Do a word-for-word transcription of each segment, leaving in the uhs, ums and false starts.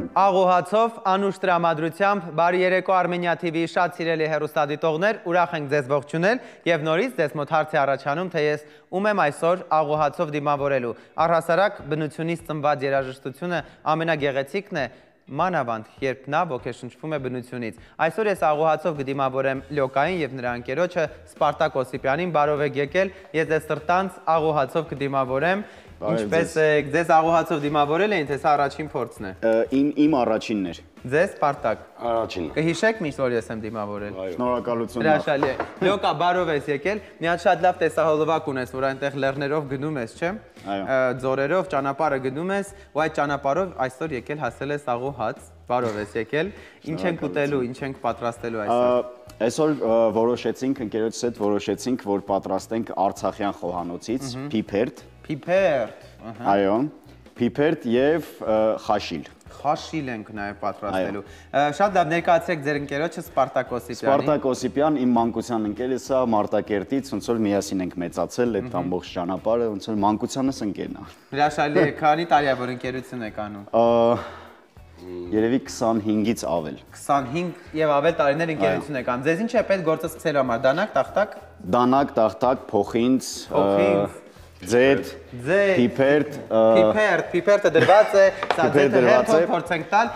Աղոհացով, անուշ տրամադրությամբ, բարի երեկո Armenia T V-ի շատ սիրելի հեռուստադիտողներ, ուրախ ենք ձեզ ողջունել և նորից ձեզ մոտ հարց է առաջանում, թե ես ում եմ այսօր աղոհացով դիմավորելու։ Առհասարակ բնությունից ծնված երաժշտությունը ամենագեղեցիկն է, մանավանդ, երբ նա ոգեշնչվում է բնությունից։ Այսօր ես աղոհացով կդիմավորեմ Լյոկային և նրա ընկերոջը Սպարտակ Օսիպյանին, բարով եք եկել, ես ձեզ սրտանց աղոհացով կդիմավորեմ։ Ինչպես եք, ձեզ աղոհացով դիմավորել էին, թե սա առաջին փորձն է։ Իմ առաջինն էր։ Ձեզ Սպարտակ։ Առաջինը։ Կհիշեք միշտ, որ ես եմ դիմավորել։ Շնորհակալություն։ Հրաշալի է։ Լյոկա, բարով ես եկել։ Մի հատ շատ լավ տեսահոլովակ ունես, որ այնտեղ լեռներով գնում ես, չէ՞։ Ձորերով ճանապարհը գնում ես, ու այդ ճանապարհով այսօր եկել հասել ես աղոհաց։ Բարով ես եկել։ Ինչ ենք ուտելու, ինչ ենք պատրաստելու այսօր։ Այսօր որոշեցինք, ընկերոջս հետ որոշեցինք, որ պատրաստենք արցախյան խոհանոցից փիփերթ։ Փիփերթ։ Այո, փիփերթ եւ խաշիլ։ Խաշիլ ենք նաև պատրաստելու։ Շատ լավ, ներկայացրեք ձեր ընկերոջը Սպարտակ Օսիպյանին։ Սպարտակ Օսիպյան, իմ մանկության ընկերս է, Մարտակերտից, ոնց որ միասին ենք մեծացել այդ ամբողջ ճանապարհը, ոնց որ մանկությանս ընկերն է։ Հրաշալի է, քանի տարի է որ ընկերություն եք անում։ Երևի քսանհինգից ավել։ քսանհինգ եւ ավել տարիներ ընկերություն եք անում։ Ձեզ ինչ է պետք գործը սկսելու համար, դանակ, տախտակ։ Դանակ, տախտակ, փոխինձ, ձեթ, ձեթ, փիփերթ, փիփերթ, փիփերթը դրված է, սա ձեթը հետո փորձենք տալ։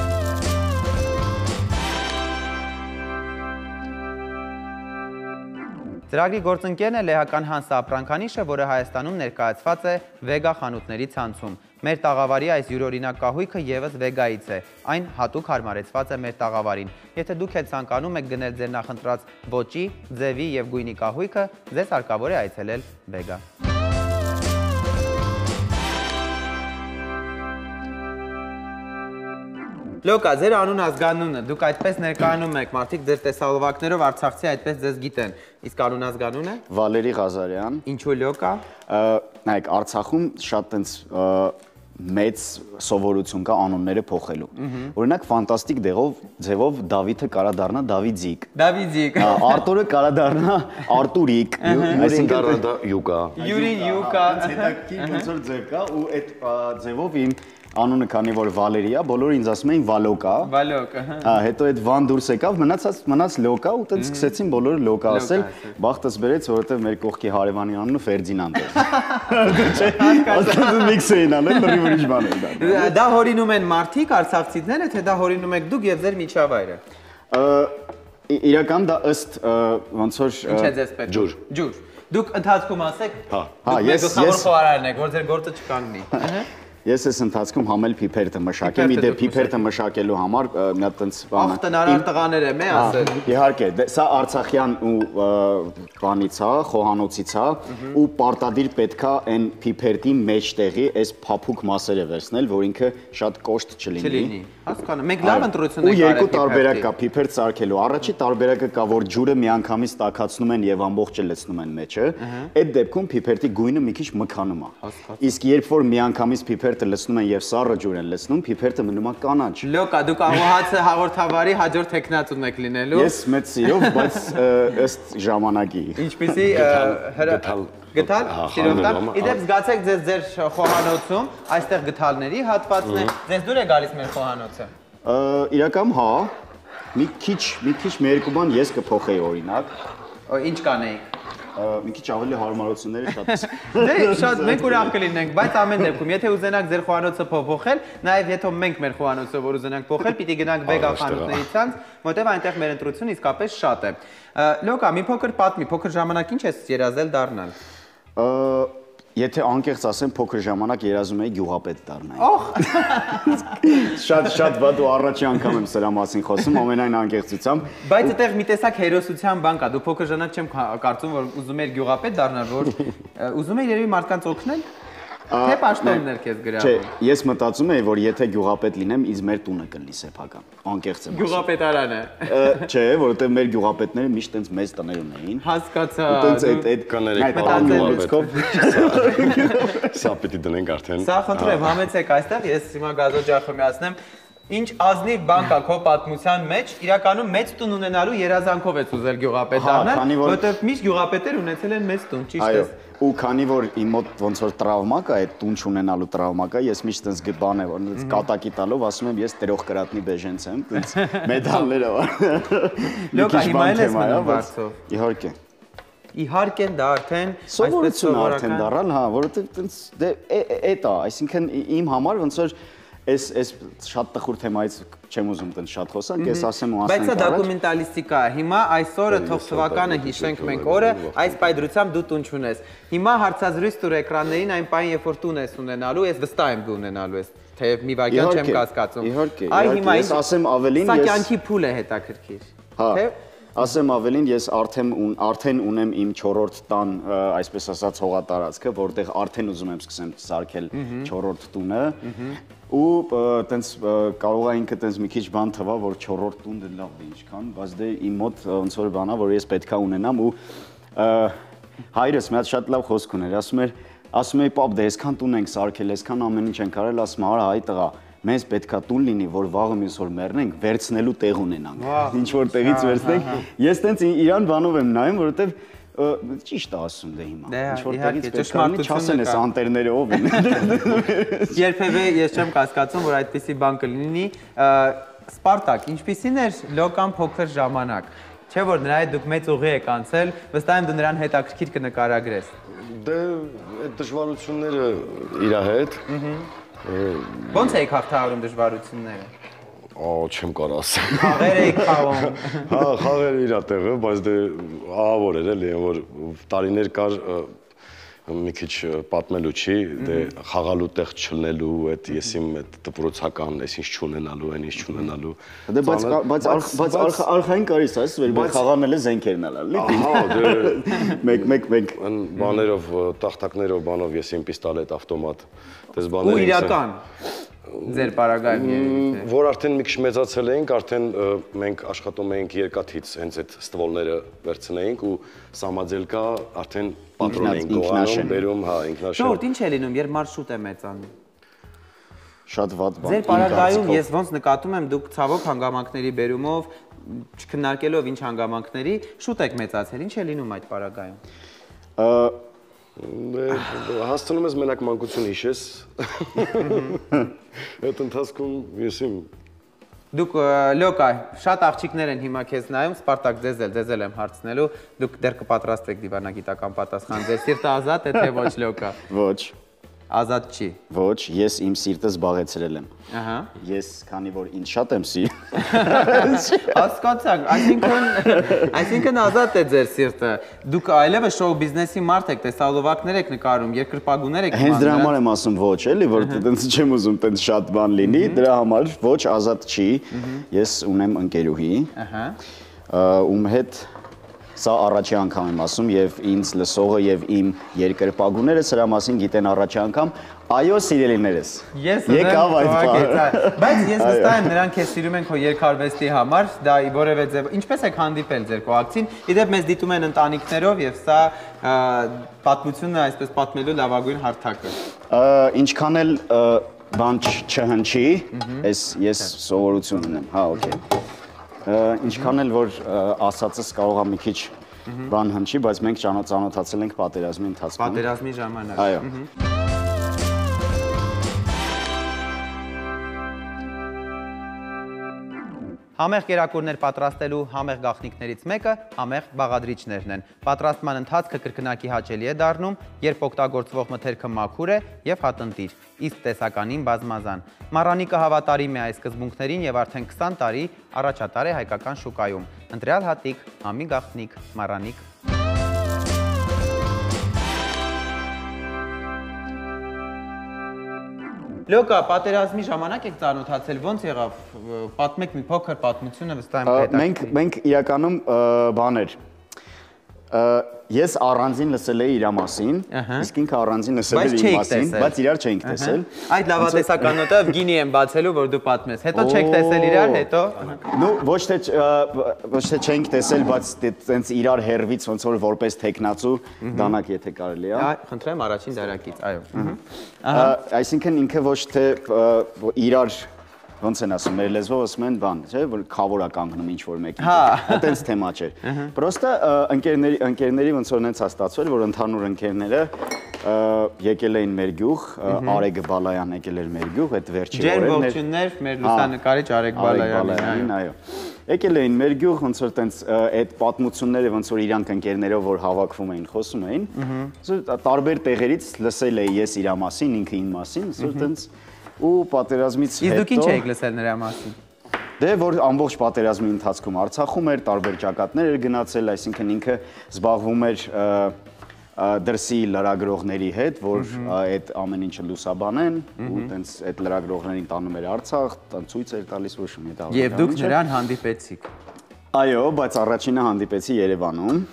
Ծրագրի գործընկերն է լեհական Հանս Ապրանքանիշը, որը Հայաստանում ներկայացված է Վեգա խանութների ցանցում։ Մեր տաղավարի այս յուրօրինակ կահույքը ևս Վեգայից է, այն հատուկ հարմարեցված է մեր տաղավարին։ Եթե դուք եք ցանկանում եք գնել ձեր նախընտրած ոճի, ձևի և գույնի կահույքը, ձեզ հարկավոր է այցելել Վեգա։ Լյոկա, ձեր անուն ազգանունը, դուք այդպես ներկայանում եք, մարդիկ ձեր տեսահոլովակներով արցախցի այդպես ձեզ գիտեն, իսկ անուն ազգանունը։ Վալերի Ղազարյան։ Ինչու Լյոկա։ Նայեք, Արցախում շատ տենց մեծ սովորություն կա անունները փոխելու։ Օրինակ ֆանտաստիկ ձևով Դավիթը կարա դառնա Դավիձիկ։ Դավիձիկ։ Արտուրը կարա դառնա Արտուրիկ։ Այսինքն դառնա Յուկա։ Յուրին Յուկա։ Հետաքրքիր ոնց որ ձև կա ու այդ ձևով իմ անունը քանի որ Վալերի է, բոլորը ինձ ասում էին Վալոկա։ Վալոկ, հա։ Հետո այդ Վան դուրս եկավ, մնացած մնաց Լյոկա ու տենց սկսեցին բոլորը Լյոկա ասել, բախտս բերեց, որովհետև մեր կողքի հարևանի անունը Ֆերդինանդ էր։ Ասած միքս էին անել, լրիվ ուրիշ բան էր դա։ Դա հորինում են մարդիկ, արցախցիները, թե դա հորինում եք դուք եւ ձեր միջավայրը։ Իրական դա ըստ ոնց որ Ինչ է ձեզ պետք։ Ջուր։ Ջուր։ Դուք ընթացքում ասեք։ Հա։ Հա, ես ես խորարարն եք, որ ձեր գործը չկանգնի։ Ես ես ընթացքում համել փիփերթը մշակեմ, մի դեպ փիփերթը մշակելու համար մի հատ տենց բան։ Ախ, տնարար տղաներ եմ, է ասել։ Իհարկե, սա արցախյան ու բանից է, խոհանոցից է, ու պարտադիր պետքա այն փիփերթի մեջտեղի այս փափուկ մասերը վերցնել, որ ինքը շատ կոշտ չլինի։ Հասկանում, մենք լավ ընտրություն ենք արել։ Ու երկու տարբերակ կա փիփերթ սարքելու։ Առաջի տարբերակը կա, որ ջուրը միանգամից տաքացնում են եւ ամբողջը լցնում են մեջը։ Այդ դեպքում փիփերթի գույնը մի քիչ մքանում է։ Իսկ երբ որ միանգամից փիփերթը լցնում են եւ սառը ջուր են լցնում, փիփերթը մնում է կանաչ։ Լյոկա, դուք աղոհացը հաղորդավարի հաջորդ տեխնացուն եք լինելու։ Ես մեծ սիրով, բայց ըստ ժամանակի։ Ինչպեսի գտալ գտալ սիրով տամ։ Իդեպ զգացեք ձեզ ձեր խոհանոցում, այստեղ գտալների հատվածն է։ Ձեզ դուր է գալիս մեր խոհանոցը։ Իրականում հա, մի քիչ, մի քիչ մի երկու բան ես կփոխեի օրինակ։ Ինչ կանեիք։ Մի քիչ ավելի հարմարությունները շատ։ Դե շատ մենք ուրախ կլինենք, բայց ամեն դեպքում, եթե ուզենաք ձեր խոհանոցը փոխել, նաև եթե մենք մեր խոհանոցը որ ուզենանք փոխել, պիտի գնանք Վեգա խանութների ցանց, որտեղ այնտեղ մեր ընտրությունը իսկապես շատ է։ Լյոկա, մի փոքր պատմի, փոքր ժամանակ ինչ ես երազել դառնալ։ Եթե անկեղծ ասեմ, փոքր ժամանակ երազում էի գյուղապետ դառնալ։ Օհ։ Շատ շատ վատ ու առաջի անգամ եմ սրա մասին խոսում, ամենայն անկեղծությամբ։ Բայց այդտեղ մի տեսակ հերոսության բան կա։ Դու փոքր ժամանակ չեմ կարծում, որ ուզում ես գյուղապետ դառնալ, որ ուզում ես երևի մարդկանց օգնել։ Թե պաշտոններ քեզ գրավում։ Չէ, ես մտածում էի, որ եթե գյուղապետ լինեմ, ինձ մեր տունը կլինի սեփական։ Անկեղծ եմ։ Գյուղապետարանը։ Չէ, որովհետև մեր գյուղապետները միշտ տենց մեծ տներ ունեին։ Հասկացա։ Տենց այդ այդ կաներեք գյուղապետ։ Սա պիտի դնենք արդեն։ Սա խնդրեմ, համեցեք այստեղ, ես հիմա գազոջախը միացնեմ։ Ինչ ազնիվ բան կա քո պատմության մեջ, իրականում մեծ տուն ունենալու երազանքով ես ուզել գյուղապետ դառնալ, որովհետև միշտ գյուղապետեր ունեցել են մեծ տուն, ճիշտ է։ Ու քանի որ իմ մոտ ոնց որ տրավմա կա, այդ տուն չունենալու տրավմա կա, ես միշտ այնպես բան է, որ կատակի տալով ասում եմ ես տերող կրատնի բեժենց եմ, այնպես մեդալներով։ Լոկա հիմա էլ ես մնում բարձով։ Իհարկե։ Իհարկե դա արդեն սովորություն արդեն դառալ, հա, որովհետև այնպես դե էդ է, այսինքն իմ համար ոնց որ Ես ես շատ տխուր թեմայից չեմ ուզում տենց շատ խոսանք, ես ասեմ ու ասենք Բայց սա դոկումենտալիստիկա է, հիմա այսօրը թող թվականը հիշենք մենք օրը, այս պայդրությամբ դու տուն չունես։ Հիմա հարցազրույց տուր էկրաններին այն պայն, երբ որ տուն ես ունենալու, ես վստահ եմ դու ունենալու ես, թեև մի վայրկյան չեմ կասկածում։ Իհարկե, իհարկե, ես ասեմ ավելին, սա կյանքի փուլ է հետաքրքիր։ Հա, ասեմ ավելին, ես արդեն արդեն ունեմ իմ չորրորդ տան, այսպես ասած, հողատարածքը, որտեղ արդեն ուզում եմ սկսեմ սարքել չորրորդ տունը։ Ու տենց կարող է ինքը տենց մի քիչ բան թվա, որ չորրորդ տունը լավ է ինչքան, բայց դե իմ մոտ ոնց որ բանա, որ ես պետքա ունենամ ու հայրս մի հատ շատ լավ խոսք ուներ, ասում էր, ասում էի, պապ, դե այսքան տուն ենք սարքել, այսքան ամեն ինչ ենք արել, ասում արա, հայ տղա, մեզ պետքա տուն լինի, որ վաղը մյուս օր մեռնենք, վերցնելու տեղ ունենանք։ Ինչ որ տեղից վերցնենք։ Ես տենց իրան բանով եմ նայում, որովհետև ճիշտ է ասում դե հիմա։ Ինչ որ տեղից պետք է չասեն այս անտերները ով են։ Երբևէ ես չեմ կասկածում, որ այդպիսի բան կլինի։ Սպարտակ, ինչպիսին էր Լոկան փոքր ժամանակ։ Չէ՞ որ նրա հետ դուք մեծ ուղի եք անցել, վստահ եմ դու նրան հետաքրքիր կնկարագրես։ Դե այդ դժվարությունները իր հետ։ Ոնց եք հաղթահարում դժվարությունները։ Ա, չեմ կարող ասել։ Խաղեր եք խաղում։ Հա, խաղերը իր տեղը, բայց դե ահավոր էր էլի, որ տարիներ կար մի քիչ պատմելու չի, դե խաղալու տեղ չլնելու, այդ ես իմ այդ դպրոցական, այսինչ չունենալու, այն ինչ չունենալու։ Դե բայց բայց բայց արխային կարիս այս որ խաղանելը զենքերն ալալ, լի։ Հա, դե մեկ մեկ մեկ բաներով, տախտակներով, բանով ես իմ պիստոլետ, ավտոմատ, դες բաներ։ Ու իրական ձեր պարագայում երևի։ Որ արդեն մի քիչ մեծացել էինք, արդեն մենք աշխատում էինք երկաթից, հենց այդ ստվոլները վերցնեինք ու սամաձելկա արդեն պատրոն էինք գողանում, բերում, հա, ինքնաշեն։ Շորտ, ինչ է լինում, երբ մարշրուտ է մեծանում։ Շատ վատ բան։ Ձեր պարագայում ես ոնց նկատում եմ, դուք ցավոք հանգամանքների բերումով, չքննարկելով ինչ հանգամանքների, շուտ եք մեծացել, ինչ է լինում այդ պարագայում։ Հասցնում ես մենակ մանկություն հիշես, այդ ընթացքում ես իմ։ Դուք Լոկա, շատ աղջիկներ են հիմա քեզ նայում, Սպարտակ ձեզ էլ, ձեզ էլ եմ հարցնելու, դուք դեռ կպատրաստվեք դիվանագիտական պատասխան, ձեր սիրտը ազատ է, թե ոչ Լոկա։ Ոչ։ Ազատ չի։ Ոչ, ես իմ սիրտը զբաղեցրել եմ։ Ահա։ Ես քանի որ ինձ շատ եմ սիրում։ Հասկացանք, այսինքն, այսինքն ազատ է ձեր սիրտը։ Դուք այլևս շոու բիզնեսի մարդ եք, տեսալովակներ եք նկարում, երկրպագուներ եք։ Հենց դրա համար եմ ասում ոչ, էլի, որ տենց չեմ ուզում տենց շատ բան լինի, դրա համար ոչ ազատ չի։ Ես ունեմ ընկերուհի։ Ահա։ Ում հետ Սա առաջի անգամ եմ ասում եւ ինձ լսողը եւ իմ երկրպագուները սրա մասին գիտեն առաջի անգամ, այո սիրելիներս։ Եկավ այդ բանը։ Բայց ես վստահ եմ նրանք քեզ սիրում են քո երկարվեստի համար, դա որևէ ձև։ Ինչպես եք հանդիպել ձեր կողակցին։ Իդեպ մեզ դիտում են ընտանիքներով եւ սա պատմությունը այսպես պատմելու լավագույն հարթակը։ Ինչքան էլ բան չհնչի, ես ես սովորություն ունեմ, հա, օքեյ։ Ինչքան էլ որ ասածս կարող է մի քիչ բան հնչի, բայց մենք ծանոթացել ենք պատերազմի ընթացքում։ Պատերազմի ժամանակ։ Այո։ Համեղ կերակուրներ պատրաստելու համեղ գաղտնիքներից մեկը համեղ բաղադրիչներն են։ Պատրաստման ընթացքը կրկնակի հաճելի է դառնում, երբ օգտագործվող մթերքը մաքուր է եւ հատնտիր, իսկ տեսականին բազմազան։ Մառանիկը հավատարիմ է այս սկզբունքներին եւ արդեն քսան տարի առաջատար է հայկական շուկայում։ Ընտրյալ հատիկ, համի գաղտնիք, մառանիկ։ Լոկա, պատերազմի ժամանակ եք ծանոթացել, ոնց եղավ, պատմեք մի փոքր պատմությունը, վստահ եմ հետաքրքիր։ Մենք մենք իրականում բաներ ես առանձին լսել էի իր մասին, իսկ ինքը առանձին լսել էր իմ մասին, բայց իրար չէինք տեսել։ Այդ լավատեսական նոտով գինի եմ բացելու, որ դու պատմես։ Հետո չեք տեսել իրար, հետո։ Նու ոչ թե ոչ թե չենք տեսել, բայց տենց իրար հերվից ոնց որ որպես տեխնացու դանակ եթե կարելի է։ Խնդրեմ առաջին դարակից, այո։ Այսինքն ինքը ոչ թե իրար ոնց են ասում, մեր լեզվով ասում են բան, չէ, որ խավոր է կանգնում ինչ որ մեկին։ Հա։ Այդպես թեմա չէր։ Պրոստը ընկերների ընկերների ոնց որ նենց է ստացվել, որ ընդհանուր ընկերները եկել էին մեր գյուղ, Արեգ Բալայան եկել էր մեր գյուղ, այդ վերջի օրերն։ Ջեր ողջուններ մեր լուսանկարիչ Արեգ Բալայանին, այո։ Եկել էին մեր գյուղ, ոնց որ տենց այդ պատմությունները ոնց որ իրանք ընկերներով որ հավաքվում էին, խոսում էին, տարբեր տեղերից լսել էի ես իր մասին, ինքը իմ մասին, որ տենց ու պատերազմից հետո։ Իսկ դուք ինչ եք լսել նրա մասին։ Դե որ ամբողջ պատերազմի ընթացքում Արցախում էր, տարբեր ճակատներ էր գնացել, այսինքն ինքը զբաղվում էր դրսի լրագրողների հետ, որ այդ ամեն ինչը լուսաբանեն ու տենց այդ լրագրողներին տանում էր Արցախ, ցույց էր տալիս որ շմի դա։ Եվ դուք նրան հանդիպեցիք։ Այո, բայց առաջինը հանդիպեցի Երևանում։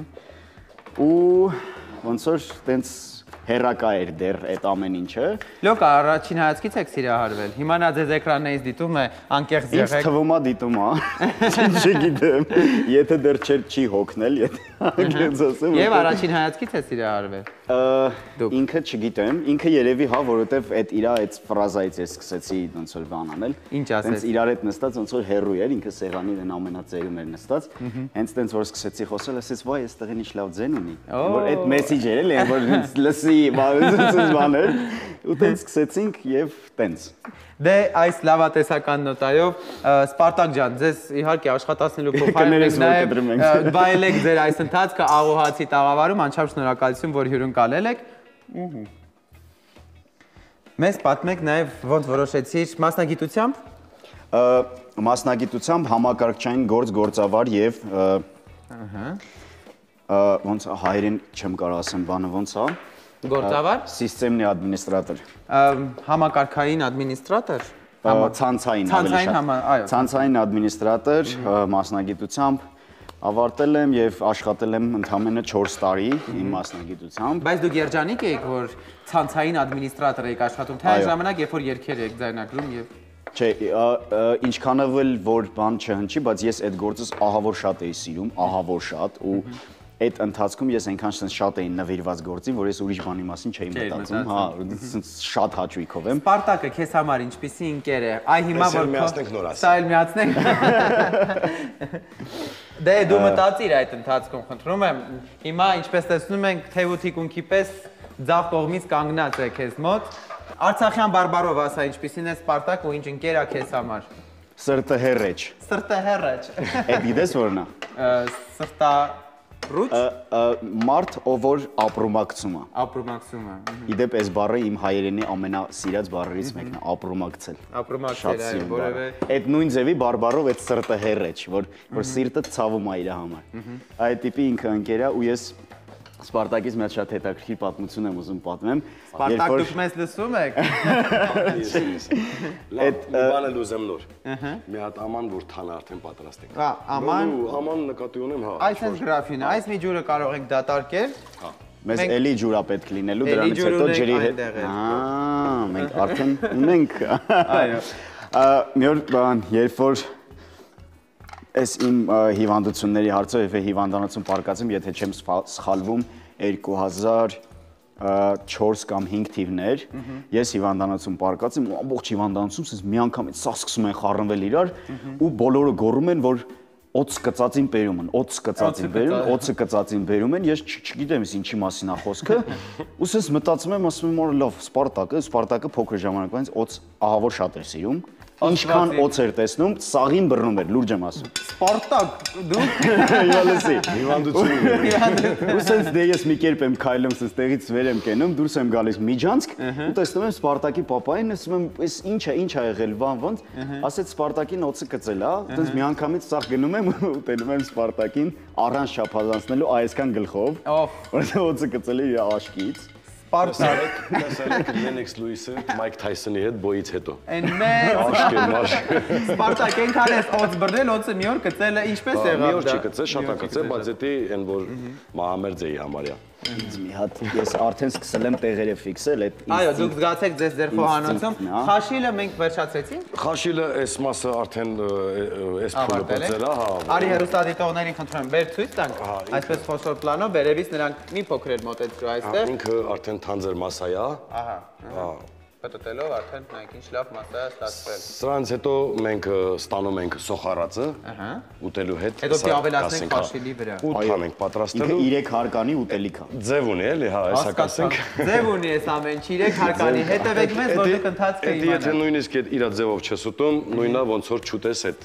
Ու ոնց որ տենց հերակա էր դեռ այդ ամեն ինչը։ Լոկ առաջին հայացքից եք սիրահարվել։ Հիմա նա ձեզ էկրաններից դիտում է, անկեղծ եղեք։ Ինձ թվում է դիտում է։ Չգիտեմ, եթե դեռ չէր չի հոգնել, եթե անկեղծ ասեմ։ Եվ առաջին հայացքից է սիրահարվել։ Ինքը չգիտեմ, ինքը երևի հա, որովհետև այդ իրա այդ ֆրազայից ես սկսեցի ոնց որ բան անել։ Ինչ ասես։ Հենց իրար հետ նստած ոնց որ հերոյ էր, ինքը սեղանի դեն ամենածերում էր նստած։ Հենց տենց որ սկսեցի խոսել, ասեց՝ «Վայ, այստեղին ինչ լավ ձեն ունի»։ Որ այդ մեսեջը էր էլի, որ լսի բանից բաներ ու տենց սկսեցինք եւ տենց։ Դե այս լավատեսական նոտայով Սպարտակ ջան, ձեզ իհարկե աշխատացնելու փոխարեն նաև վայելեք ձեր այս ընթացքը աղոհացի տաղավարում, անչափ շնորհակալություն, որ հյուրընկալել եք։ Մեզ պատմեք նաև ոնց որոշեցիր մասնագիտությամբ։ Մասնագիտությամբ համակարգչային գործ գործավար եւ ոնց հայերեն չեմ կարող ասեմ բանը ոնց է։ Գործավար։ Սիստեմնի ադմինիստրատոր։ Համակարգային ադմինիստրատոր։ Ցանցային ավելի շատ։ Ցանցային ադմինիստրատոր մասնագիտությամբ ավարտել եմ եւ աշխատել եմ ընդամենը չորս տարի իմ մասնագիտությամբ։ Բայց դուք երջանիկ եք, որ ցանցային ադմինիստրատոր եք աշխատում, թե այն ժամանակ, երբ որ երգեր եք ձայնագրում եւ Չէ, ինչքանով էլ որ բան չհնչի, բայց ես այդ գործս ահավոր շատ էի սիրում, ահավոր շատ ու այդ ընթացքում ես այնքան շատ էի նվիրված գործին, որ ես ուրիշ բանի մասին չէի մտածում, հա, շատ հաճույքով եմ։ Սպարտակը քեզ համար ինչպիսի ընկեր է։ Այ հիմա որ միացնենք նորաս։ Սա էլ միացնենք։ Դե դու մտածիր այդ ընթացքում, խնդրում եմ։ Հիմա ինչպես տեսնում ենք, թեվութիկունքի պես ձախ կողմից կանգնած է քեզ մոտ։ Արցախյան բարբարով ասա, ինչպիսին է Սպարտակ ու ինչ ընկեր է քեզ համար։ Սրտը հերեջ։ Սրտը հերեջ։ Այդ գիտես որն է։ Սրտա Ռուչ մարդ, ով որ ապրումակցում է։ Ապրումակցում է։ Իդեպ այս բառը իմ հայերենի ամենասիրած բառերից մեկն է, ապրումակցել։ Ապրումակցել, այո, որևէ։ Այդ նույն ձևի բարբառով այդ սրտը հերեջ, որ որ սիրտը ցավում է իր համար։ Այդ տիպի ինքը ընկեր է ու ես Սպարտակից մի հատ շատ հետաքրքիր պատմություն եմ ուզում պատմեմ։ Սպարտակ դուք մեզ լսում եք։ Այդ բանը լուզեմ նոր։ Մի հատ աման որ թանը արդեն պատրաստ ենք։ Հա, աման։ Աման նկատի ունեմ, հա։ Այս հենց գրաֆին է, այս մի ջուրը կարող ենք դատարկել։ Հա։ Մեզ էլի ջուրա պետք լինելու, դրանից հետո ջրի հետ։ Ահա, մենք արդեն ունենք։ Այո։ Մի օր բան, երբ որ Այս իմ հիվանդությունների հարցով եւ հիվանդանոցում պարկածում, եթե չեմ սխալվում, երկու հազար չորս կամ հինգ թիվներ, ես հիվանդանոցում պարկած եմ ու ամբողջ հիվանդանոցում sense մի անգամից սա սկսում են խառնվել իրար ու բոլորը գոռում են, որ օծ կծածին բերում են, օծ կծածին բերում, օծը կծածին բերում են, ես չգիտեմ ինչի մասին է խոսքը, ու sense մտածում եմ, ասում եմ, որ լավ, Սպարտակը, Սպարտակը փոքր ժամանակվանից օծ ահավոր շատ էր սիրում։ Ինչքան օծ էր տեսնում, սաղին բռնում էր, լուրջ եմ ասում։ Սպարտակ, դուք Իվալեսի, հիվանդություն։ ու sense դե ես մի կերպ եմ քայլում, sense տեղից վեր եմ կենում, դուրս եմ գալիս Միջանցք, ու տեսնում եմ Սպարտակի պապային, ասում եմ, «Էս ինչ է, ինչ ա եղել, բան ոնց»։ Ասեց Սպարտակին օծը կծել, հա, այդպես միանգամից սաղ գնում եմ ու տենում եմ Սպարտակին առանց չափազանցնելու այսքան գլխով, որտեղ օծը կծել է իր աշկից։ Սպարտակ, Տեսեք Լենեքս Լուիսը Մայք Թայսոնի հետ բոյից հետո։ Այն մեծ Աշկեր մաշ։ Սպարտակ այնքան է օծ բռնել, օծը մի օր կծել է, ինչպես եղավ դա։ Մի օր չի կծել, շատ է կծել, բայց դա այն որ մահամերձ էի համարյա։ Ինձ մի հատ ես արդեն սկսել եմ տեղերը ֆիքսել, այդ Այո, դուք զգացեք ձեզ ձեր խոհանոցում։ Խաշիլը մենք վերջացրեցինք։ Խաշիլը այս մասը արդեն այս փուլը բացել է, հա։ Արի հերոստատիտողներին խնդրում եմ, բեր ցույց տանք։ Այսպես խոշոր պլանով, վերևից նրանք մի փոքր էլ մոտեցրու այստեղ։ Ինքը արդեն թանձր մասա է, Ահա։ հա։ Պատտելով արդեն նայեք ինչ լավ մասա է ստացվել։ Սրանց հետո մենք ստանում ենք սոխարածը ուտելու հետ։ Հետո պիտի ավելացնենք խաշիլի վրա։ Ուտան ենք պատրաստելու։ Ինքը երեք հարկանի ուտելիք է։ Ձև ունի էլի, հա, այսա կասենք։ Ձև ունի այս ամեն ինչ, երեք հարկանի, հետևեք մեզ, որ դուք ընթացքը իմանաք։ Եթե նույնիսկ իր ձևով չես ուտում, նույնա ոնց որ չուտես այդ։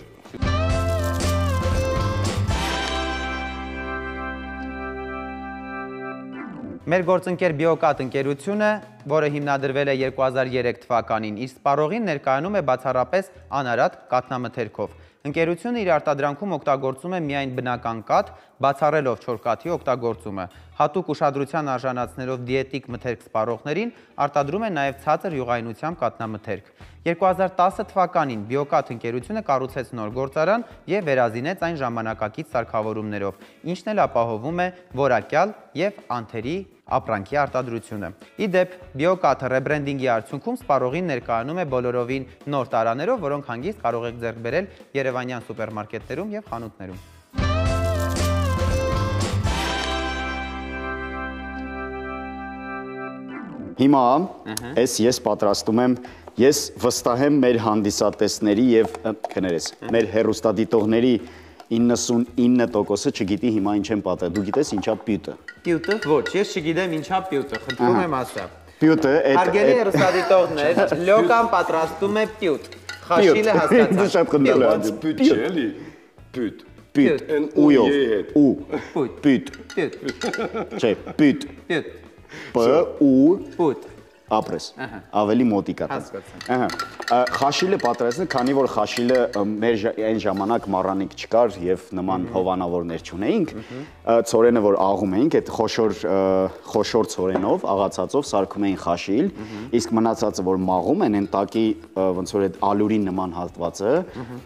Մեր գործընկեր Բիոկատ ընկերությունը, որը հիմնադրվել է երկու հազար երեք թվականին, իր սպառողին ներկայանում է բացառապես անարատ կաթնամթերքով։ Ընկերությունը իր արտադրանքում օգտագործում է միայն բնական կաթ, բացառելով չորքաթի օգտագործումը։ Հատուկ ուշադրության արժանացնելով դիետիկ մթերք սպառողներին, արտադրում է նաև ցածր յուղայնությամբ կաթնամթերք։ երկու հազար տասը թվականին Բիոկատ ընկերությունը կառուցեց նոր գործարան եւ վերազինեց այն ժամանակակից սարքավորումներով, ինչն էլ ապահովում է որակյալ եւ անթերի ապրանքի արտադրությունը։ Ի դեպ, Բիոկաթը ռեբրենդինգի արդյունքում սպառողին ներկայանում է բոլորովին նոր տարաներով, որոնք հանգիստ կարող եք ձեռք բերել երևանյան սուպերմարկետներում եւ խանութներում։ Հիմա ես ես պատրաստում եմ, ես վստահ եմ մեր հանդիսատեսների եւ կներես, մեր հեռուստադիտողների իննսունինը տոկոսը չգիտի հիմա ինչ եմ պատը։ Դու գիտես ինչա պյուտը։ Պյուտը, ոչ, ես չգիտեմ ինչա պյուտը, խնդրում եմ ասա։ Պյուտը այդ Հարգելի հեռուստադիտողներ, Լոկան պատրաստում է պյուտ։ Խաշիլը Դա շատ խնդրել է։ Պյուտ չէ էլի։ Պյուտ։ Պյուտ։ Ույով։ Ու։ Պյուտ։ Պյուտ։ Չէ, պյուտ։ Պյուտ։ П ու Պյուտ։ ապրես։ Ավելի մոտիկա։ Ահա։ Խաշիլը պատրաստել, քանի որ խաշիլը մեր այն ժամանակ մառանիկ չկար եւ նման հովանավորներ չունեինք, ծորենը որ աղում էինք, այդ խոշոր խոշոր ծորենով, աղացածով սարքում էին խաշիլ, իսկ մնացածը որ մաղում են, այն տակի ոնց որ այդ ալուրին նման հատվածը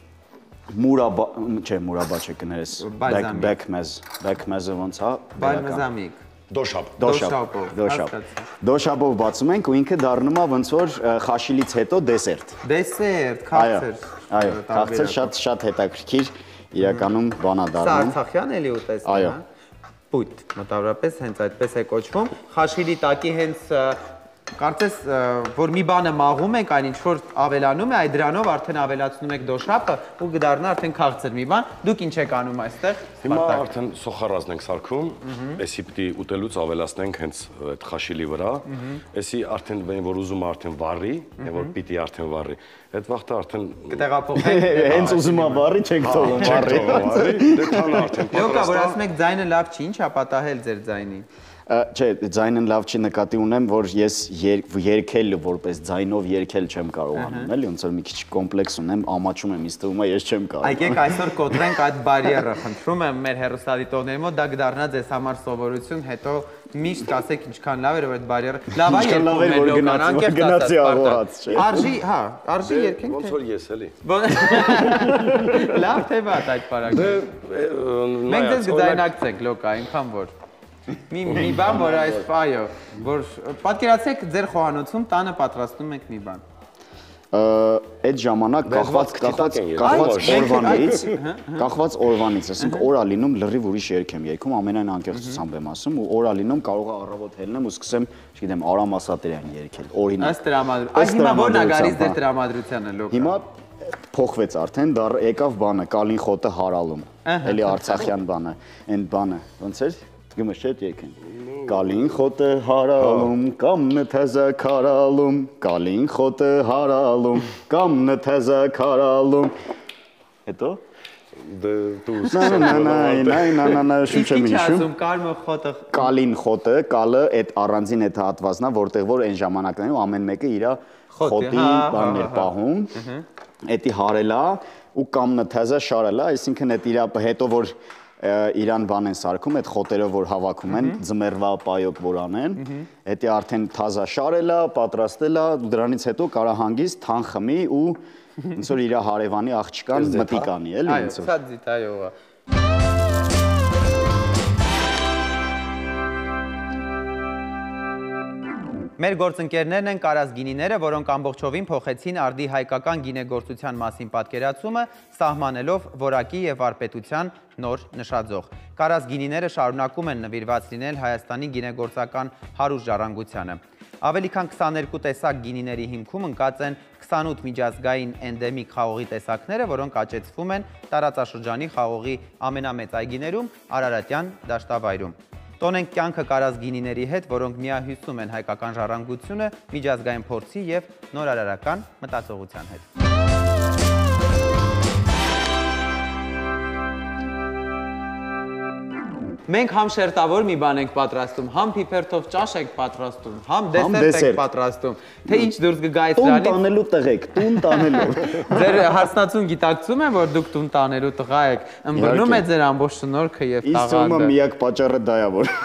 մուրաբա, չէ, մուրաբա չէ կներես, բեքմեզ, բեքմեզը ոնց է, Բալմեզամիկ։ Դոշապ։ Դոշապով, դոշապ։ Դոշապով բացում ենք ու ինքը դառնում է ոնց որ խաշիլից հետո դեսերտ։ Դեսերտ, քաղցր։ Այո, քաղցր շատ շատ հետաքրքիր իրականում բան է Սա դառնում։ արցախյան էլի ուտեստ։ Այո։ Պույտ, մոտավորապես հենց այդպես է կոչվում։ Խաշիլի տակի հենց կարծես որ մի բանը մաղում եք, այն ինչ որ ավելանում է, այդ դրանով արդեն ավելացնում եք դոշապը ու կդառնա արդեն քաղցր մի բան։ Դուք ինչ եք անում այստեղ։ Հիմա արդեն սոխարազն ենք սարքում, էսի պիտի ուտելուց ավելացնենք հենց այդ խաշիլի վրա, էսի արդեն որ ուզում է արդեն վառի, որ պիտի արդեն վառի, այդ վաղտը արդեն կտեղափոխենք։ Հենց ուզում է վառի, չեք թողում վառի։ Դե քան արդեն Լոկա, որ ասում եք ձայնը լավ չի, ի՞նչ է պատահել ձեր ձայնի։ Չէ, ձայնն լավ չի, նկատի ունեմ, որ ես երգել որպես ձայնով երգել չեմ կարողանում, էլի, ոնց որ մի քիչ կոմպլեքս ունեմ, ամաչում եմ, ինձ թվում է ես չեմ կարող։ Եկեք այսօր կոտրենք այդ բարիերը, խնդրում եմ մեր հեռուստադիտողների մոտ, դա կդառնա ձեզ համար սովորություն, հետո միշտ կասեք ինչքան լավ էր որ այդ բարիերը։ Լավ է երգում մեր Լոկան, անկեղծ գնացի աղոհած, չէ։ Արժի, հա, արժի երգենք ոնց որ ես էլի։ Լավ թե վատ այդ պարագը։ Մենք ձեզ կձայնակցենք Լոկա, այնքան որ մի մի բան, որ այս այո, որ պատկերացեք ձեր խոհանոցում տանը պատրաստում եք մի բան։ Այդ ժամանակ կախված կախված կախված օրվանից, կախված օրվանից, ասենք օրա լինում լրիվ ուրիշ երգ եմ երգում, ամենայն անկեղծությամբ եմ ասում ու օրա լինում կարող է առավոտ հելնեմ ու սկսեմ, չգիտեմ, Արամ Ասատրյան երգել։ Օրինակ։ Ըստ տրամադրության։ Այս հիմա ո՞րն է գալիս ձեր տրամադրությանը Լոկա։ Հիմա փոխվեց արդեն, դա եկավ բանը, Կալին խոտը հարալում։ Էլի արցախյան բանը, այն բանը, ոնց էր։ Գմշ չէ եկեն։ Կալին խոտը հարալում, կամ նթեզը քարալում, Կալին խոտը հարալում, կամ նթեզը քարալում։ Հետո դու նայ շուտ չեմ հիշում։ Կարմը խոտը Կալին խոտը, կալը այդ առանձին այդ հատվածն է, որտեղ որ այն ժամանակներում ամեն մեկը իր խոտի բանն էր պահում։ Էդի հարելա ու կամ նթեզը շարելա, այսինքն այդ իր հետո որ իրան բան են սարքում, այդ խոտերով որ հավաքում են, ձմեռվա պայոկ որ անեն, հետի արդեն թազա շարելա, պատրաստելա, դրանից հետո կարա հանգիստ թան խմի ու ոնց որ իր հարևանի աղջկան մտի կանի, էլի ոնց որ։ Այո, սա դիտ այո։ Մեր գործընկերներն են Կարազ գինիները, որոնք ամբողջովին փոխեցին արդի հայկական գինեգործության մասին պատկերացումը, սահմանելով որակի եւ վարպետության նոր նշաձող։ Կարազ գինիները շարունակում են նվիրված լինել Հայաստանի գինեգործական հարուստ ժառանգությանը։ Ավելի քան քսաներկու տեսակ գինիների հիմքում ընկած են քսանութ միջազգային էնդեմիկ խաղողի տեսակները, որոնք աճեցվում են տարածաշրջանի խաղողի ամենամեծ այգիներում Արարատյան դաշտավայրում։ Տոնենք կյանքը կարած գինիների հետ, որոնք միահյուսում են հայկական ժառանգությունը միջազգային փորձի և նորարարական մտածողության հետ։ Մենք համ շերտավոր մի բան ենք պատրաստում, համ պիպերթով ճաշ ենք պատրաստում, համ դեսերտ ենք պատրաստում, թե ինչ դուրս կգա այս Տուն տանելու տղեկ, տուն տանելու։ Ձեր հարսնացուն գիտակցում է, որ դուք տուն տանելու տղա եք, ըմբռնում է ձեր ամբողջ շնորհքը և Իսկ ումը միակ պատճառը դա է, որ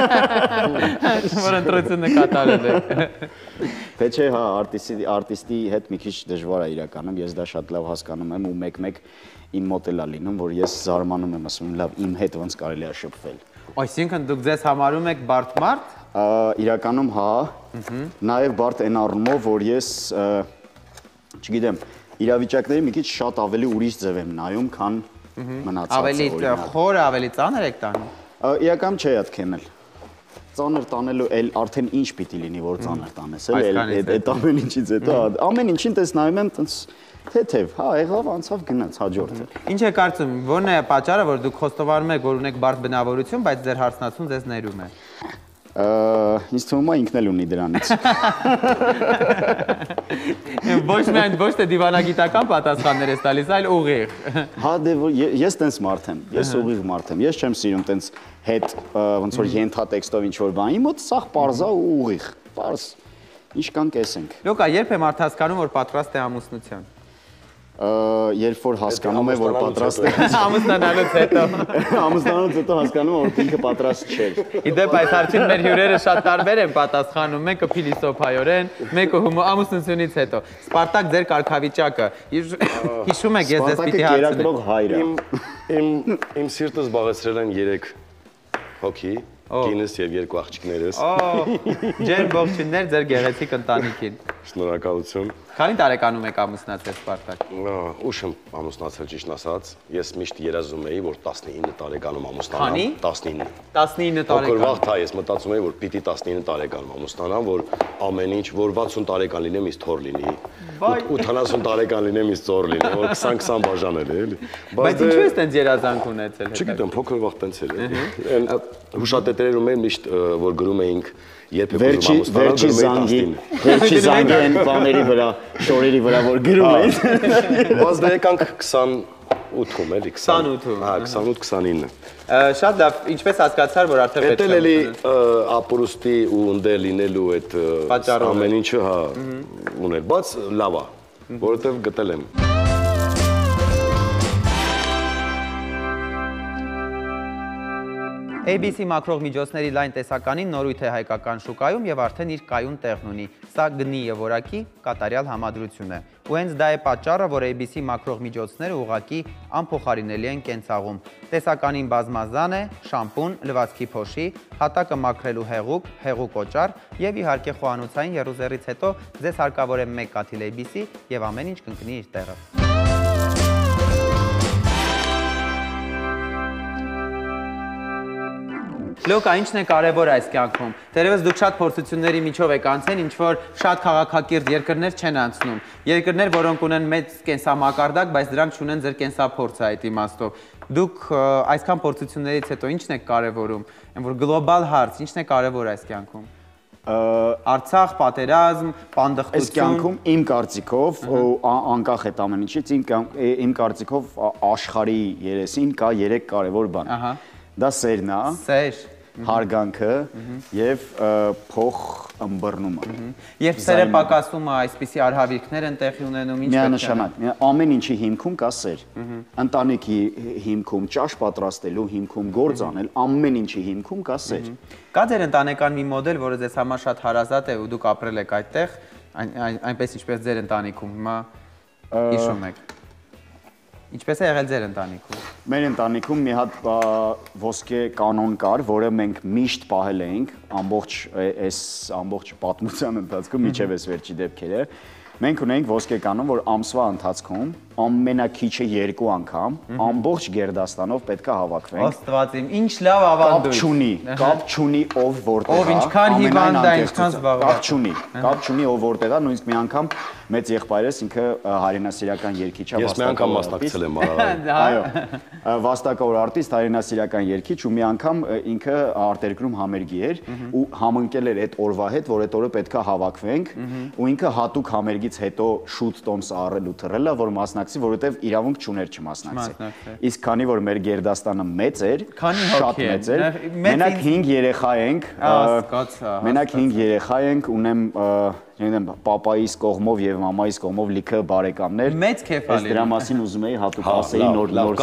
որ ընտրությունը կատարել եք։ Թե չէ, հա, արտիստի հետ մի քիչ դժվար է իրականում, ես դա շատ լավ հասկանում եմ ու մեկ-մեկ իմ մոտ էլ է լինում, որ ես զարմանում եմ, ասում եմ, լավ, իմ հետ ոնց կարելի է շփվել։ Այսինքն դուք ձեզ համարում եք բարդ մարդ։ Իրականում հա, նաև բարդ այն առումով, որ ես, չգիտեմ, իրավիճակների մի քիչ շատ ավելի ուրիշ ձև եմ նայում, քան մնացածը։ Ավելի խորը, ավելի ծանր եք տանում։ Իրականում չէ այդ քեմել։ Ծանր տանելու էլ արդեն ինչ պիտի լինի, որ ծանր տանես, էլ այդ ամեն ինչից հետո, ամեն ինչին տես նայում եմ, տենց թեթև, հա, եղավ, անցավ, գնաց, հաջորդը։ Ինչ է կարծում, որն է պատճառը, որ դուք խոստովանում եք, որ ունեք բարդ բնավորություն, բայց ձեր հարսնացուն ձեզ ներում է։ Ինձ թվում է ինքն էլ ունի դրանից։ Ոչ միայն ոչ թե դիվանագիտական պատասխաններ ես տալիս, այլ ուղիղ։ Հա, դե ես տենց մարդ եմ, ես ուղիղ մարդ եմ, ես չեմ սիրում տենց հետ ոնց որ ենթատեքստով ինչ որ բան, իմ մոտ սաղ պարզա ու ուղիղ, պարզ, ինչ կան կեսենք։ Լոկա, երբ եմ արդ հասկանում, որ պատրաստ է ամուսնության։ Երբ որ հասկանում է, որ պատրաստ է ամուսնանալուց հետո ամուսնանալուց հետո հասկանում է, որ ինքը պատրաստ չէր։ Իդեպ այս հարցին մեր հյուրերը շատ տարբեր են պատասխանում, մեկը փիլիսոփայորեն, մեկը ամուսնությունից հետո։ Սպարտակ ձեր կարգավիճակը, հիշում եք, ես ձեզ պիտի հարցնեմ։ Իմ իմ սիրտը զբաղեցրել են երեք հոգի, կինս եւ երկու աղջիկներս։ Ջեր ողջույններ ձեր գեղեցիկ ընտանիքին։ Շնորհակալություն։ Քանի տարեկանում եք ամուսնացել Սպարտակ։ Ուշ եմ ամուսնացել, ճիշտ ասած։ Ես միշտ երազում էի, որ տասնինը տարեկանում ամուսնանամ։ տասնինը։ տասնինը տարեկան։ Փոքր վաղ թա ես մտածում էի, որ պիտի տասնինը տարեկանում ամուսնանամ, որ ամեն ինչ, որ վաթսուն տարեկան լինեմ, իս թոր լինի։ ութանասուն տարեկան լինեմ, իս ծոր լինի, որ քսան-քսան բաժանել է, էլի։ Բայց ինչու ես տենց երազանք ունեցել հետո։ Չգիտեմ, փոքր վաղ տենց էր։ Այն հուշատետերերում էր միշտ որ գրում էինք երբ վերջի զանգի, վերջի զանգի են բաների վրա, շորերի վրա որ գրում են։ Բայց դե եկանք քսանութում էլի, քսանութում։ Հա, քսանութ քսանինը։ Շատ լավ, ինչպես հասկացար, որ արդեն պետք է էլի ապրուստի ու ընդ լինելու այդ ամեն ինչը հա ունել, բայց լավ է, որովհետև գտել եմ։ A B C մակրող միջոցների լայն տեսականին նորույթ է հայկական շուկայում և արդեն իր կայուն տեղն ունի։ Սա գնի և որակի կատարյալ համադրություն է։ Ու հենց դա է պատճառը, որ A B C մակրող միջոցները ուղղակի անփոխարինելի են կենցաղում։ Տեսականին բազմազան է, շամպուն, լվացքի փոշի, հատակը մաքրելու հեղուկ, հեղուկ օճառ և իհարկե խոհանոցային եռուզեռից հետո ձեզ հարկավոր է մեկ կաթիլ A B C և ամեն ինչ կընկնի իր տեղը։ Լոկա, ինչն է կարևոր այս կյանքում։ Թերևս դուք շատ փորձությունների միջով եք անցել, ինչ որ շատ քաղաքակիրթ երկրներ չեն անցնում։ Երկրներ, որոնք ունեն մեծ կենսամակարդակ, բայց դրանք չունեն ձեր կենսափորձը այդ իմաստով։ Դուք այսքան փորձություններից հետո ինչ-ն եք կարևորում, այն որ գլոբալ հարց, ինչ-ն է կարևոր այս կյանքում։ Արցախ, պատերազմ, պանդխտություն։ Այս կյանքում իմ կարծիքով, անկախ այդ ամեն ինչից, իմ կարծիքով աշխարհի երեսին կա երեք կարևոր բան։ Դա սերն է, սեր, հարգանքը և փող ըմբռնումը։ Երբ սերը պակասում է, այսպիսի արհավիրքներ են տեղի ունենում, ինչ միանշանակ, ամեն ինչի հիմքում կա սեր։ Ընտանիքի հիմքում, ճաշ պատրաստելու հիմքում, գործ անել, ամեն ինչի հիմքում կա սեր։ Կա ձեր ընտանեկան մի մոդել, որը ձեզ համար շատ հարազատ է ու դուք ապրել եք այդտեղ, այնպես ինչպես ձեր ընտանիքում հիմա հիշում եք։ Ինչպես է եղել ձեր ընտանիքում։ Մեր ընտանիքում մի հատ ոսկե կանոն կար, որը մենք միշտ պահել էինք ամբողջ այս ամբողջ պատմության ընթացքում, միջև այս վերջի դեպքերը, Մենք ունենք ոսկեկանոն, որ ամսվա ընթացքում ամենակիչը երկու անգամ ամբողջ Գերդաստանով պետք է հավաքվենք։ Աստված իմ, ինչ լավ ավանդույթ։ Կապ չունի, կապ չունի ով որտեղ է։ Ով ինչքան հիվանդ է, ինչքան զբաղված։ Կապ չունի, կապ չունի ով որտեղ է, նույնիսկ մի անգամ մեծ եղբայրս ինքը հայրենասիրական երգիչ է, Ես մի անգամ մասնակցել եմ արարել։ Այո, վաստակավոր արտիստ, հայրենասիրական երգիչ ու մի անգամ ինքը արտերկրում համերգի էր ու համընկել էր այդ օրվա հետ, որ այդ օրը պետք է հավաքվենք ու ինքը հատուկ համերգից հետո շուտ տոմսը առել ու թռել է, որ մասնակցի, որովհետև իրավունք չուներ չմասնակցի։ Իսկ քանի որ մեր Գերդաստանը մեծ էր, շատ մեծ էր, մենակ հինգ երեխա ենք, մենակ հինգ երեխա ենք, ունեմ Չգիտեմ, պապայիս կողմով եւ մամայիս կողմով լիքը բարեկամներ։ Մեծ քեֆ ալի։ Դրա մասին ուզում էի հատուկ ասեի նոր նոր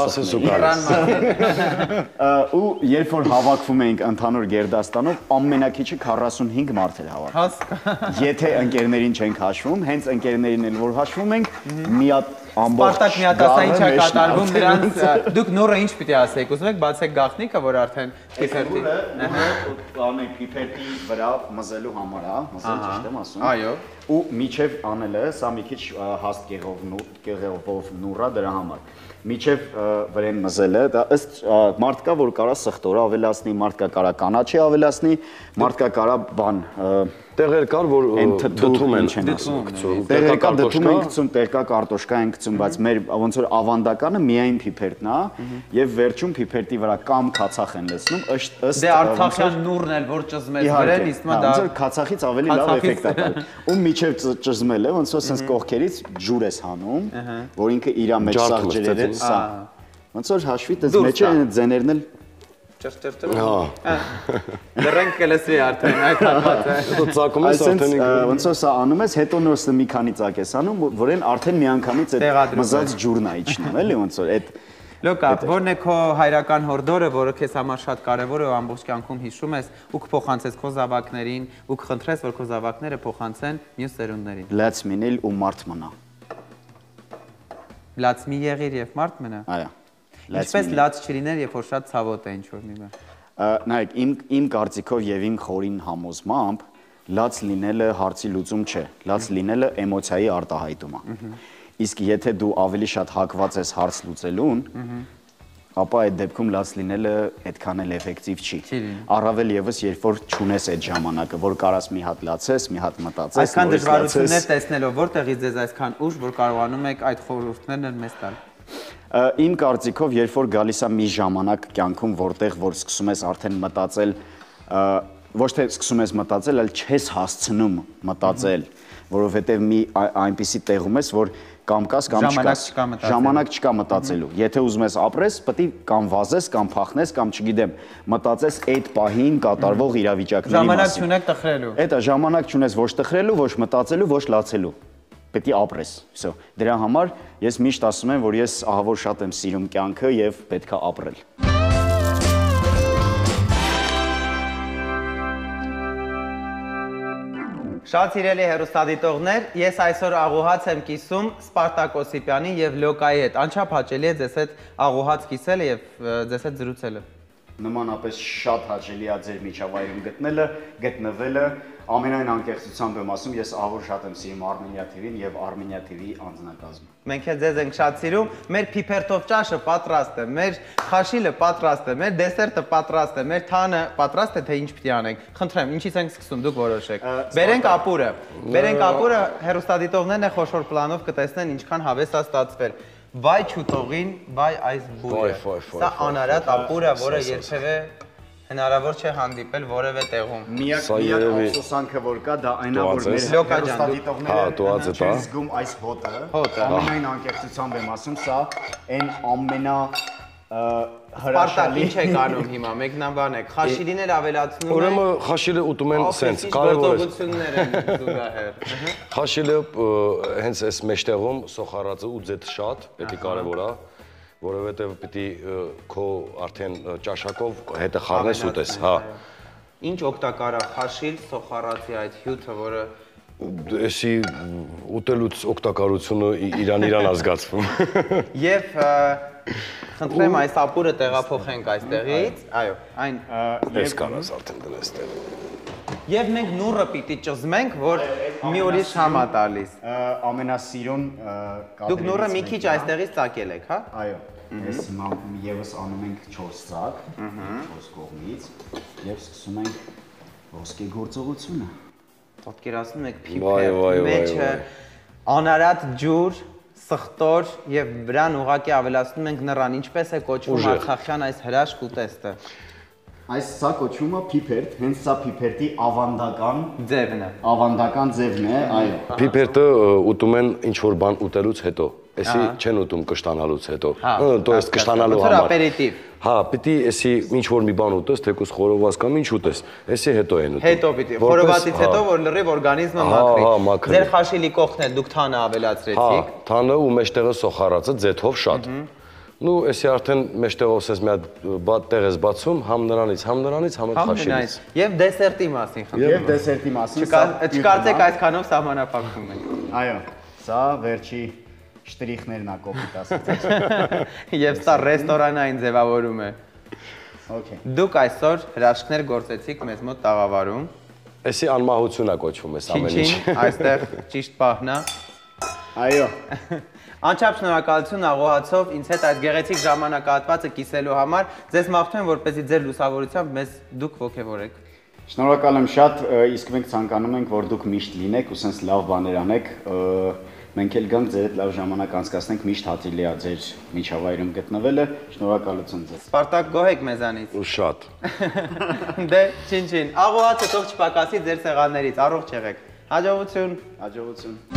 ու երբ որ հավաքվում էինք ընդհանուր Գերդաստանով, ամենակիչը քառասունհինգ մարդ էր հավաքվում։ Եթե ընկերներին չենք հաշվում, հենց ընկերներին էլ որ հաշվում ենք, մի հատ ամբողջ Սպարտակ մի հատ ասա ինչ է կատարվում նրանց։ Դուք նորը ինչ պիտի ասեիք, ուզում եք բացեք գաղտնիքը, որ արդեն Փիփերտի։ Անենք Փիփերտի վրա մզելու համար, հա, մզել ճիշտ եմ ասում։ Այո։ Ու միջև անելը, սա մի քիչ հաստ կեղով նուռա դրա համար։ Միջև վրեն մզելը, դա ըստ մարդ կա, որ կարա սխտորը ավելացնի, մարդ կա կարա կանաչի ավելացնի, մարդ կա կարա բան տեղեր կար, որ դդում են գցում։ Տեղեր կա դդում են գցում, տեղկա կարտոշկա են գցում, բայց մեր ոնց որ ավանդականը միայն Փիփերտն է եւ վերջում Փիփերտի վրա կամ քացախ են լցնում, ըստ դե արցախյան նուրն էլ որ ճզմեց վրեն, իսկ մա դա ոնց որ քացախից ավելի լավ էֆեկտ է տալու։ Ու միջև ճզմելը ոնց որ sense կողքերից ջուր ես հանում, որ ինքը իր մեջ սաղ ջրերը սա։ Ոնց որ հաշվի տես մեջը այն ձեներն էլ ճրճրճր։ Հա։ Դրանք կլսվի արդեն այդ հատվածը։ Դու ծակում ես արդեն ոնց որ սա անում ես, հետո նոր մի քանի ծակ ես անում, որեն արդեն միանգամից այդ մզած ջուրն է իջնում, էլի ոնց որ այդ Լոկա, որն է քո հայրական հորդորը, որը քեզ համար շատ կարևոր է ու ամբողջ կյանքում հիշում ես, ու կփոխանցես քո զավակներին, ու կխնդրես, որ քո զավակները փոխանցեն մյուս ծերունդներին։ Լաց մինել ու մարդ մնա։ Լաց մի եղիր եւ մարդ մնա։ Այո։ Ինչպես լաց չլիներ, երբ որ շատ ցավոտ է ինչ-որ մի բան։ Նայեք, իմ իմ կարծիքով եւ իմ խորին համոզմամբ լաց լինելը հարցի լուծում չէ։ Լաց լինելը էմոցիայի արտահայտում է։ Իսկ եթե դու ավելի շատ հակված ես հարց լուծելուն, ապա այդ դեպքում լաց լինելը այդքան էլ էֆեկտիվ չի։ Առավել եւս երբ որ չունես այդ ժամանակը, որ կարաս մի հատ լացես, մի հատ մտածես, այսքան դժվարություններ տեսնելով, որտեղից ձեզ այսքան ուժ, որ կարողանում եք այդ խորհուրդներն մեզ տալ։ Իմ կարծիքով, երբ որ գալիս է մի ժամանակ կյանքում, որտեղ որ սկսում ես արդեն մտածել, ոչ թե սկսում ես մտածել, այլ չես հասցնում մտածել, որովհետև մի այնպիսի տեղում ես, որ կամ կաս կամ չկաս, ժամանակ չկա մտածելու։ Եթե ուզում ես ապրես, պետք է կամ վազես, կամ փախնես, կամ չգիտեմ, մտածես այդ պահին կատարվող իրավիճակների մասին։ Ժամանակ չունեք տխրելու։ Էդ է, ժամանակ չունես ոչ տխրելու, ոչ մտածելու, ոչ լացելու։ Պետք է ապրես։ Всё։ Դրա համար ես միշտ ասում եմ, որ ես ահավոր շատ եմ սիրում կյանքը եւ պետք է ապրել։ Շատ սիրելի հեռուստադիտողներ, ես այսօր աղոհաց եմ կիսում Սպարտակ Օսիպյանի եւ Լոկայի հետ։ Անչափ հաճելի է ձեզ հետ աղոհաց կիսելը եւ ձեզ հետ զրուցելը։ Նմանապես շատ հաճելի է ձեր միջավայրում գտնելը, գտնվելը, ամենայն անկեղծությամբ եմ ասում, ես ահավոր շատ եմ սիրում Armenia T V-ին եւ Armenia T V-ի անձնակազմը։ Մենք էլ ձեզ ենք շատ սիրում, մեր Փիփերտով ճաշը պատրաստ է, մեր խաշիլը պատրաստ է, մեր դեսերտը պատրաստ է, մեր թանը պատրաստ է, թե ինչ պիտի անենք։ Խնդրեմ, ինչից ենք սկսում, դուք որոշեք։ Բերենք ապուրը։ Բերենք ապուրը, հեռուստադիտողներն է խոշոր պլանով կտեսնեն ինչքան հավես է ստացվել։ Վայ չուտողին, վայ այս բուրը։ Սա անարատ ապուրը, որը երբևէ հնարավոր չէ հանդիպել որևէ տեղում։ Միակ միակ ափսոսանքը որ կա, դա այն է, որ մեր հեռուստադիտողները չեն զգում այս հոտը։ Հոտը։ Ամենայն անկեղծությամբ եմ ասում, սա այն ամենա Սպարտակ ինչ եք անում հիմա, մեկնաբան եք, խաշիլին էլ ավելացնում եք։ Ուրեմն խաշիլը ուտում են սենց, կարևոր է։ Գործողություններ են զուգահեռ։ Խաշիլը հենց այս մեջտեղում սոխարածը ու ձեթ շատ, պետք է կարևոր է, որովհետև պիտի քո արդեն ճաշակով հետը խառնես ուտես, հա։ Ինչ օգտակար է խաշիլ, սոխարածի այդ հյութը, որը Էսի ուտելուց օգտակարությունը իրան իրան ազգացվում։ Եվ խնդրեմ այս ապուրը տեղափոխենք այստեղից, այո, այն ես կարաս արդեն դնես տեղ։ Եվ մենք նուրը պիտի ճզմենք, որ մի ուրիշ համ է տալիս։ Ամենասիրուն Դուք նուրը մի քիչ այստեղից ծակել եք, հա։ Այո։ Ես հիմա եւս անում ենք չորս ծակ, չորս կողմից եւ սկսում ենք ոսկե գործողությունը։ Պատկերացնում եք Վայ, վայ, փիփեր, վայ, մեջը անարատ ջուր, սխտոր եւ վրան ուղակի ավելացնում ենք նռան, ինչպես է կոչվում Ուժեղ։ արցախյան այս հրաշք ուտեստը։ Այս սա կոչվում է փիփերտ, հենց սա փիփերտի ավանդական Ձևն է։ ավանդական ձևն է, այո։ Փիփերտը ուտում են ինչ որ բան ուտելուց հետո։ Էսի չեն ուտում կշտանալուց հետո։ То есть կշտանալու համար։ համար։ Ապերիտիվ։ Հա, պիտի էսի ինչ որ մի բան ուտես, թեկուզ խորոված կամ ինչ ուտես, էսի հետո են ուտում։ Հետո պիտի խորովածից հետո որ լրիվ օրգանիզմը մաքրի։ Ձեր խաշիլի կողքն էլ դուք թանը Հա, ավելացրեցիք։ թանը ու մեջտեղը սոխարածը ձեթով շատ։ Ну, էսի արդեն մեջտեղով ասես մի հատ բադ տեղ ես բացում, համ նրանից, համ նրանից, համ այդ խաշիլից։ Եվ դեսերտի մասին խնդրում։ Եվ դեսերտի մասին Չկարծեք այսքանով սահմանափակվում ենք։ Այո, սա վերջի շտրիխներն է կոպիտ ասած։ Եվ սա ռեստորանային ձևավորում է։ Okay։ Դուք այսօր հրաշքներ գործեցիք մեզ մոտ տաղավարում։ Էսի անմահություն է կոչվում էս ամեն ինչ։ Չին, այստեղ ճիշտ պահն է։ Այո։ Անչափ շնորհակալություն աղոհացով ինձ հետ այդ գեղեցիկ ժամանակահատվածը կիսելու համար։ Ձեզ մաղթում եմ, որպեսզի ձեր լուսավորությամբ մեզ դուք ողջևորեք։ Շնորհակալ եմ շատ, իսկ մենք ցանկանում ենք, որ դուք միշտ լինեք ու sense լավ բաներ անեք։ Մենք էլ գանք ձեր հետ լավ ժամանակ անցկացնենք, միշտ հաճելի է ձեր միջավայրում գտնվելը։ Շնորհակալություն ձեզ։ Սպարտակ գոհեք մեզանից։ Ու շատ։ Դե, չին չին։ Աղոհացը թող չպակասի ձեր սեղաններից, առողջ եղեք։ Հաջողություն։ Հաջողություն։